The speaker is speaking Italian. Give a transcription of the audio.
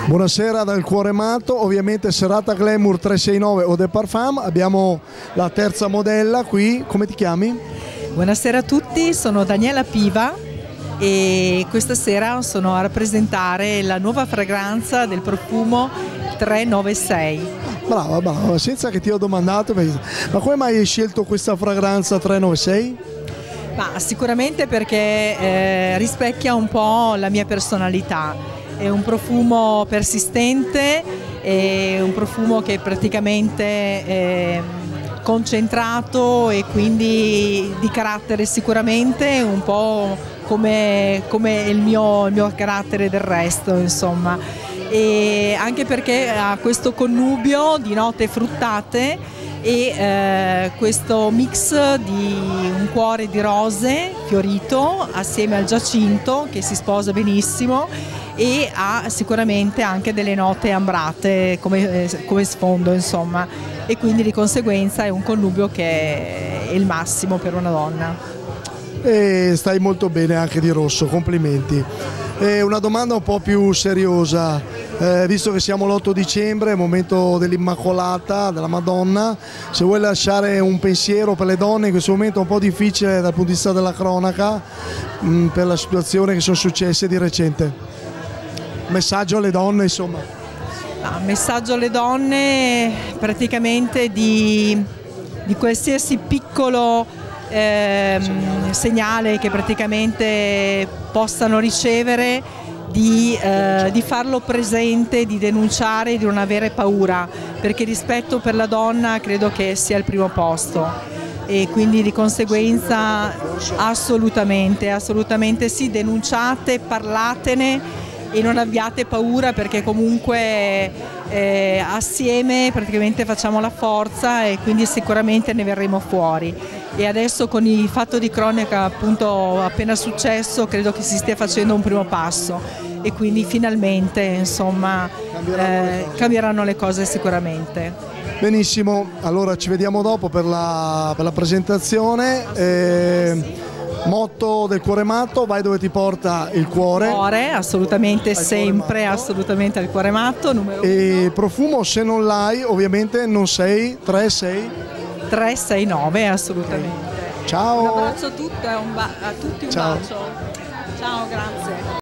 Buonasera dal Cuore Matto, ovviamente serata Glamour 369 Eau de Parfum, abbiamo la terza modella qui, come ti chiami? Buonasera a tutti, sono Daniela Piva e questa sera sono a rappresentare la nuova fragranza del profumo 396. Brava, brava, senza che ti ho domandato, ma come mai hai scelto questa fragranza 396? Ma sicuramente perché rispecchia un po' la mia personalità. È un profumo persistente, è un profumo che è praticamente concentrato e quindi di carattere sicuramente un po' come il mio carattere del resto, insomma. E anche perché ha questo connubio di note fruttate e questo mix di un cuore di rose fiorito assieme al giacinto che si sposa benissimo e ha sicuramente anche delle note ambrate come sfondo, insomma, e quindi di conseguenza è un connubio che è il massimo per una donna. E stai molto bene anche di rosso, complimenti. E una domanda un po' più seriosa, visto che siamo l'8 dicembre, momento dell'Immacolata, della Madonna, se vuoi lasciare un pensiero per le donne in questo momento un po' difficile dal punto di vista della cronaca, per la situazione che sono successe di recente. Messaggio alle donne, insomma. Messaggio alle donne praticamente di qualsiasi piccolo segnale che praticamente possano ricevere, di farlo presente, di denunciare, di non avere paura, perché il rispetto per la donna credo che sia al primo posto e quindi di conseguenza assolutamente sì, denunciate, parlatene e non abbiate paura, perché comunque assieme praticamente facciamo la forza e quindi sicuramente ne verremo fuori. E adesso con il fatto di cronaca appunto appena successo credo che si stia facendo un primo passo e quindi finalmente insomma cambieranno le cose sicuramente. Benissimo, allora ci vediamo dopo per la presentazione. Motto del Cuore Matto, vai dove ti porta il cuore. Cuore, assolutamente, sempre, assolutamente al Cuore Matto. E profumo, se non l'hai, ovviamente non sei 369, assolutamente. Ciao. Un abbraccio a tutti, a tutti un Ciao. bacio. Ciao, grazie.